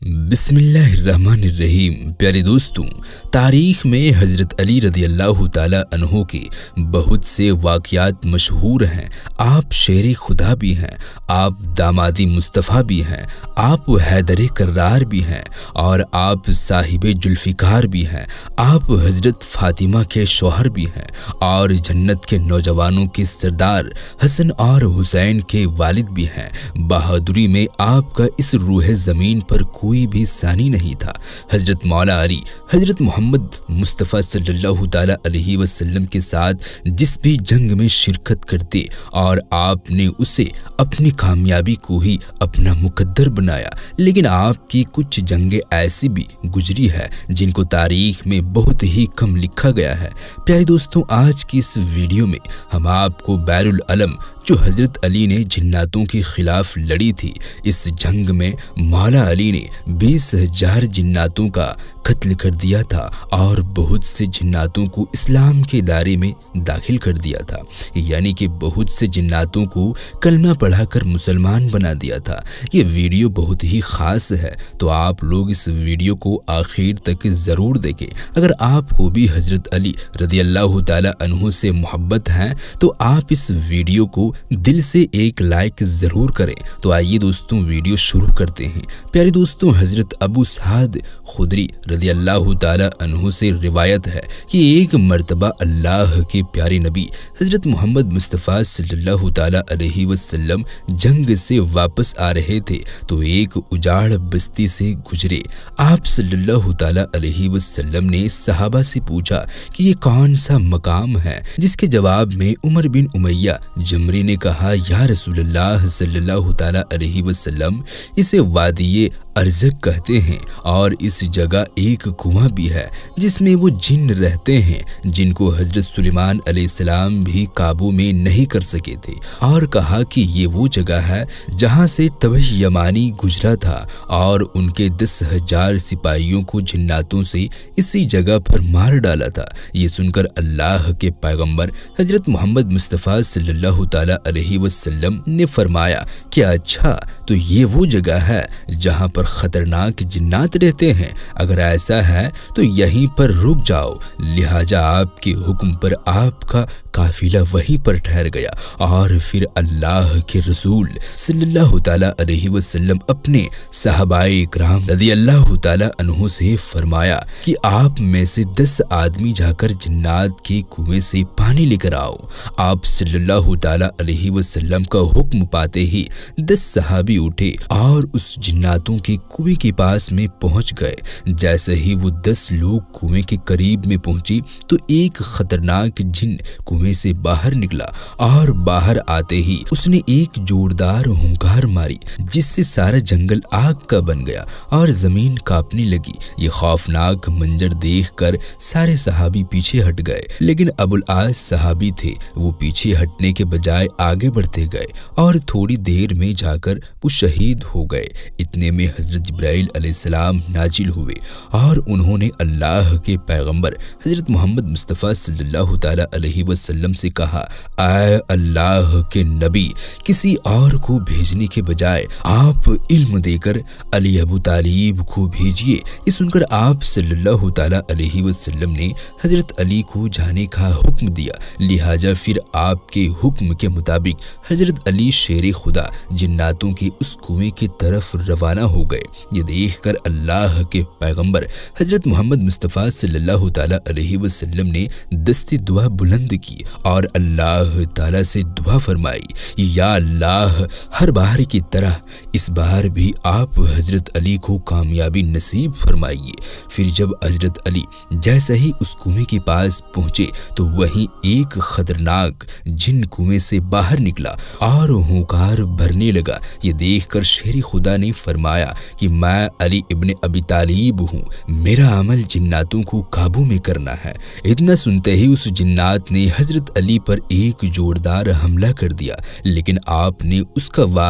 बिस्मिल्लाहिर्रहमानिर्रहीम। प्यारे दोस्तों, तारीख़ में हज़रत अली रज़ी अल्लाह ताला अन्हो के बहुत से वाक़यात मशहूर हैं। आप शेर खुदा भी हैं, आप दामादी मुस्तफ़ा भी हैं, आप हैदर कर्रार भी हैं और आप साहिब जुल्फ़िकार भी हैं। आप हज़रत फ़ातिमा के शौहर भी हैं और जन्नत के नौजवानों के सरदार हसन और हुसैन के वालिद भी हैं। बहादुरी में आपका इस रूह ज़मीन पर कोई भी सानी नहीं था। हज़रत मौला अली हज़रत मोहम्मद मुस्तफ़ा सल्लल्लाहु ताला अलैहि वसल्लम के साथ जिस भी जंग में शिरकत करते और आपने उसे अपनी कामयाबी को ही अपना मुकद्दर बनाया। लेकिन आपकी कुछ जंगें ऐसी भी गुजरी है जिनको तारीख़ में बहुत ही कम लिखा गया है। प्यारे दोस्तों, आज की इस वीडियो में हम आपको बैरुल अलम जो हज़रत अली ने जिन्नातों के ख़िलाफ़ लड़ी थी, इस जंग में मौला अली ने 20,000 जिन्नातों का कत्ल कर दिया था और बहुत से जिन्नातों को इस्लाम के दायरे में दाखिल कर दिया था, यानी कि बहुत से जिन्नातों को कलमा पढ़ाकर मुसलमान बना दिया था। ये वीडियो बहुत ही ख़ास है, तो आप लोग इस वीडियो को आखिर तक ज़रूर देखें। अगर आपको भी हज़रत अली रज़ी अल्लाह ताला अन्हु से मोहब्बत है तो आप इस वीडियो को दिल से एक लाइक ज़रूर करें। तो आइए दोस्तों, वीडियो शुरू करते हैं। प्यारे दोस्तों, हज़रत अबू साद खुदरी रज़ी अल्लाह ताला अन्हु से रिवायत है कि एक मर्तबा अल्लाह के प्यारे नबी हज़रत मोहम्मद मुस्तफ़ा सल्लल्लाहु ताला अलैहि वसल्लम जंग से वापस आ रहे थे तो एक उजाड़ बस्ती से गुजरे। आप सल्लल्लाहु ताला अलैहि वसल्लम ने सहाबा से पूछा कि ये कौन सा मकाम है, जिसके जवाब में उमर बिन उमैया जमरी ने कहा, या रसूलल्लाह सल्लल्लाहु ताला अलैहि वसल्लम, इसे वादिये अर्ज़क कहते हैं और इस जगह एक कुआं भी है जिसमें वो जिन रहते हैं जिनको हज़रत सुलेमान अलैहिस्सलाम भी काबू में नहीं कर सके थे। और कहा कि ये वो जगह है जहाँ से तबह यमानी गुजरा था और उनके 10,000 सिपाहियों को जिन्नातों से इसी जगह पर मार डाला था। ये सुनकर अल्लाह के पैगम्बर हज़रत मोहम्मद मुस्तफ़ा सल्लल्लाहु ताला अलैहि वसल्लम ने फरमाया कि अच्छा, तो ये वो जगह है जहाँ पर खतरनाक जिन्नात रहते हैं। अगर ऐसा है तो यहीं पर रुक जाओ। लिहाजा आपके हुक्म पर आपका काफिला वहीं पर ठहर गया और फिर अल्लाह के रसूल सल्लल्लाहु ताला अलैहि वसल्लम अपने सहाबाए इकराम रज़ी अल्लाह ताला अन्हु से फरमाया कि आप में से 10 आदमी जाकर जिन्नात के कुएं से पानी लेकर आओ। आप सल्लल्लाहु ताला अलैहि वसल्लम का हुक्म पाते ही 10 सहाबी उठे और उस जिन्नातों के कुएं के पास में पहुंच गए। जैसे ही वो 10 लोग कुएं के करीब में पहुंची तो एक खतरनाक जिन कुएं से बाहर निकला और बाहर आते ही उसने एक जोरदार हुंकार मारी जिससे सारा जंगल आग का बन गया और जमीन कांपने लगी। ये खौफनाक मंजर देखकर सारे सहाबी पीछे हट गए, लेकिन अबुल आस सहाबी थे, वो पीछे हटने के बजाय आगे बढ़ते गए और थोड़ी देर में जाकर वो शहीद हो गए। इतने में हज़रत जिब्राइल अलैहिस्सलाम नाजिल हुए और उन्होंने अल्लाह के पैगंबर हज़रत मोहम्मद मुस्तफ़ा सल्लल्लाहु ताला अलैहि वसल्लम से कहा, आए अल्लाह के नबी, किसी और को भेजने के बजाय आप इल्म देकर अली अबू तालिब को भेजिए। ये सुनकर आप सल्लल्लाहु ताला अलैहि वसल्लम ने हज़रत अली को जाने का हुक्म दिया। लिहाजा फिर आपके हुक्म के मुताबिक हज़रत अली शेर खुदा जिन्नातों के उस कुएं की तरफ रवाना हो गए। ये देखकर अल्लाह के पैगंबर हज़रत मोहम्मद मुस्तफ़ा सल्लल्लाहु ताला अलैहि वसल्लम ने दस्ती दुआ बुलंद की और अल्लाह ताला से दुआ फरमाई, या अल्लाह, हर बार की तरह इस बार भी आप हज़रत अली को कामयाबी नसीब फरमाइए। फिर जब हज़रत अली जैसे ही उस कुएं के पास पहुंचे तो वहीं एक खतरनाक जिन कुएं से बाहर निकला और हुंकार भरने लगा। ये देखकर शेर खुदा ने फरमाया कि मैं अली इब्ने अबी तालिब हूँ, मेरा अमल जिन्नातों को काबू में करना है। इतना सुनते ही उस जिन्नात ने हज़रत अली पर एक जोरदार हमला कर दिया, लेकिन आपने उसका वार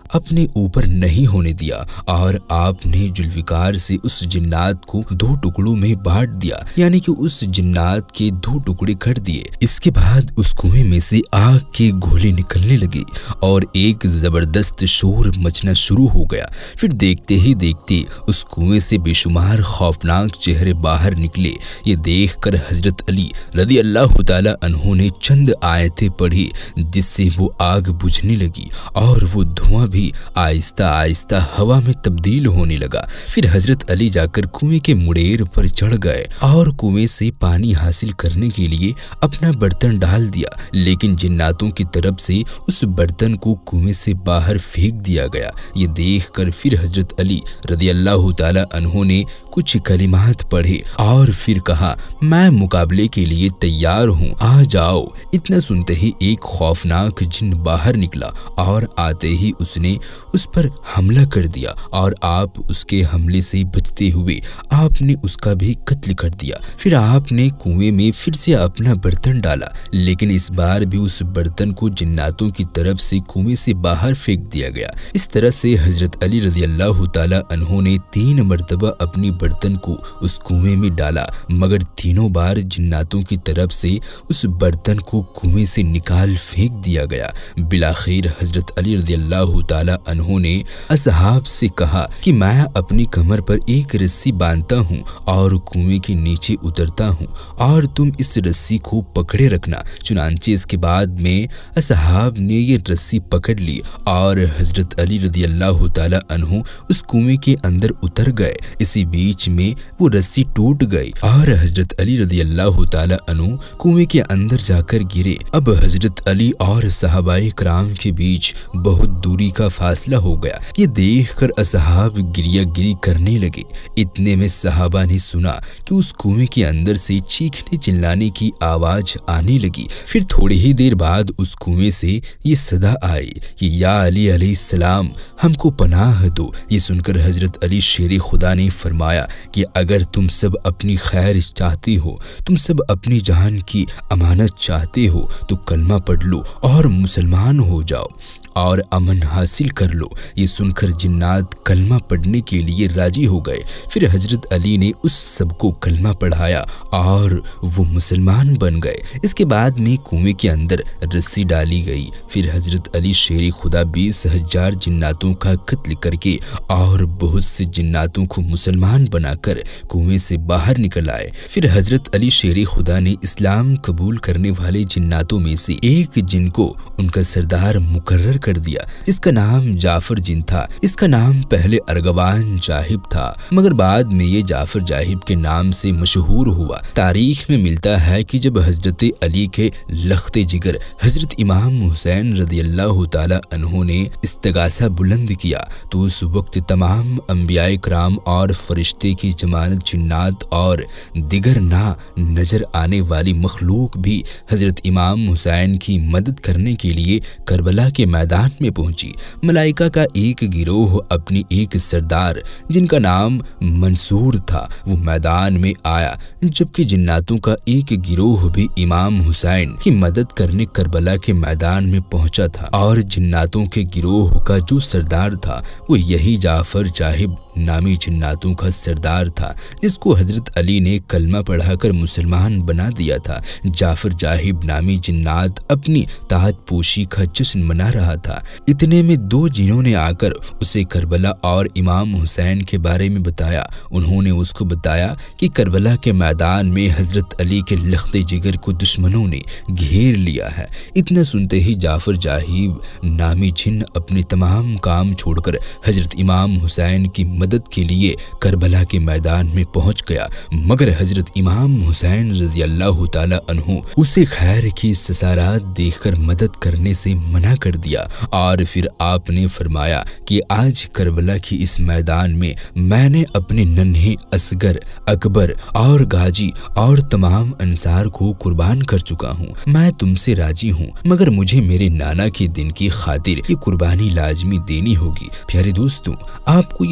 अपने ऊपर नहीं होने दिया और आपने जुल्फिकार से उस जिन्नात को 2 टुकड़ों में बांट दिया, यानी कि उस जिन्नात के 2 टुकड़े कर दिए। इसके बाद उस कुएं में से आग के गोले निकलने लगे और एक जबरदस्त शोर मचना शुरू हो गया। फिर देखते ही देखते उस कुएं से बेशुमार खौफनाक चेहरे बाहर निकले। ये देखकर हजरत अली रदी अल्लाह ताला अन्हु ने चंद आयतें पढ़ी, जिससे वो आग बुझने लगी और वो धुआं भी आहिस्ता आहिस्ता हवा में तब्दील होने लगा। फिर हजरत अली जाकर कुएं के मुड़ेर पर चढ़ गए और कुएं से पानी हासिल करने के लिए अपना बर्तन डाल दिया, लेकिन जिन्नातों की तरफ से उस बर्तन को कुएं से बाहर फेंक दिया गया। ये देखकर फिर हजरत अली रदी अल्लाह ताला अन्हु ने कुछ कलिमात पढ़े और फिर कहा, मैं मुकाबले के लिए तैयार हूँ, आ जाओ। इतना सुनते ही एक खौफनाक जिन बाहर निकला और आते ही उसने उस पर हमला कर दिया और आप उसके हमले से बचते हुए आपने उसका भी कत्ल कर दिया। फिर आपने कुएं में फिर से अपना बर्तन डाला, लेकिन इस बार भी उस बर्तन को जिन्नातों की तरफ से कुएं से बाहर फेंक दिया गया। इस तरह से हजरत अली रज़ी अल्लाह ताला अन्हु ने 3 मरतबा अपनी बर्तन को उस कुएं में डाला, मगर तीनों बार जिन्नातों की तरफ से उस बर्तन को कुएं से निकाल फेंक दिया गया। बिलाखिर हजरत अली रज़ी अल्लाह ताला अन्हु ने असहाब से कहा कि मैं अपनी कमर पर एक रस्सी बांधता हूँ और कुएं के नीचे उतरता हूँ और तुम इस रस्सी को पकड़े रखना। चुनांचे इसके बाद में असहाब ने ये रस्सी पकड़ ली और हजरत अली रज़ी अल्लाह ताला अन्हु उस कुएं के अंदर उतर गए। इसी बीच में वो रस्सी टूट गई और हजरत अली रज़ी अल्लाह ताला अन्हु कुएं के अंदर जाकर गिरे। अब हजरत अली और सहाबाए कराम के बीच बहुत दूरी का फासला हो गया। ये देखकर असहाब गिरिया गिरी करने लगे। इतने में सहाबा ने सुना कि उस कुएं के अंदर से चीखने चिल्लाने की आवाज आने लगी। फिर थोड़ी ही देर बाद उस कुएं से ये सदा आई कि या अली अलैहिस्सलाम, हमको पनाह दो। ये सुनकर हजरत अली शेर खुदा ने फरमाया कि अगर तुम सब अपनी खैर चाहते हो, तुम सब अपनी जान की अमानत चाहते हो, तो कलमा पढ़ लो और मुसलमान हो जाओ और अमन हासिल कर लो। ये सुनकर जिन्नात कलमा पढ़ने के लिए राजी हो गए। फिर हजरत अली ने उस सबको कलमा पढ़ाया और वो मुसलमान बन गए। इसके बाद में कुएं के अंदर रस्सी डाली गई। फिर हजरत अली शेर खुदा 20,000 जिन्नातों का कत्ल करके और बहुत से जिन्नातों को मुसलमान बनाकर कुएं से बाहर निकल आए। फिर हजरत अली शेर खुदा ने इस्लाम कबूल करने वाले जिन्नातों में से एक जिन को उनका सरदार मुकर्रर कर दिया, जिसका नाम जाफर जिन था। इसका नाम पहले अर्गवान जाहिब था, मगर बाद में ये जाफर जाहिब के नाम से मशहूर हुआ। तारीख में मिलता है कि जब हजरत अली के लख्ते जिगर हजरत इमाम हुसैन रज़ी अल्लाह ताला अन्हु ने इस्तिगासा बुलंद किया, तो उस वक्त तमाम अंबियाए कराम और फरिश्ते की जमानत जिन्नात और दिगर ना नजर आने वाली मखलूक भी हजरत इमाम हुसैन की मदद करने के लिए करबला के मैदान में पहुंची। मलाइका का एक गिरोह अपनी एक सरदार जिनका नाम मंसूर था, वो मैदान में आया, जबकि जिन्नातों का एक गिरोह भी इमाम हुसैन की मदद करने करबला के मैदान में पहुंचा था। और जिन्नातों के गिरोह का जो सरदार था वो यही जाफर जाहिब नामी जिन्नातों का सरदार था, जिसको हजरत अली ने कलमा पढ़ाकर मुसलमान बना दिया था। जाफर जाहिब नामी जिन्नात अपनी ताहत पोशी का जश्न मना रहा था। इतने में 2 जिनों ने आकर उसे करबला और इमाम हुसैन के बारे में बताया। उन्होंने उसको बताया कि करबला के मैदान में हजरत अली के लख्ते जिगर को दुश्मनों ने घेर लिया है। इतना सुनते ही जाफर जाहिब नामी जिन अपने तमाम काम छोड़कर हजरत इमाम हुसैन की मदद के लिए करबला के मैदान में पहुंच गया, मगर हजरत इमाम हुसैन रज़ी अल्लाह ताला अन्हु उसे खैर की ससारात देखकर मदद करने से मना कर दिया। और फिर आपने फरमाया कि आज करबला की इस मैदान में मैंने अपने नन्हे असगर, अकबर और गाजी और तमाम अंसार को कुर्बान कर चुका हूँ। मैं तुमसे राजी हूँ, मगर मुझे मेरे नाना के दिन की खातिर ये कुर्बानी लाजमी देनी होगी। प्यारे दोस्तों, आपको ये वीडियो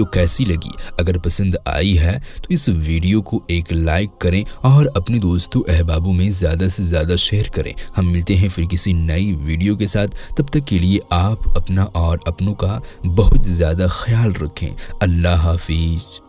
वीडियो कैसी लगी। अगर पसंद आई है तो इस वीडियो को एक लाइक करें और अपने दोस्तों अहबाबों में ज़्यादा से ज़्यादा शेयर करें। हम मिलते हैं फिर किसी नई वीडियो के साथ। तब तक के लिए आप अपना और अपनों का बहुत ज़्यादा ख्याल रखें। अल्लाह हाफिज़।